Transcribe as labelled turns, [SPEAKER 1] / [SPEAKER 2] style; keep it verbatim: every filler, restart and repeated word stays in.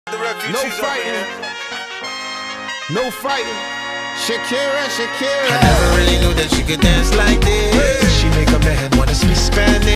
[SPEAKER 1] No fighting. No fighting. Shakira, Shakira.
[SPEAKER 2] I never really knew that she could dance like this. She make a man wanna speak Spanish.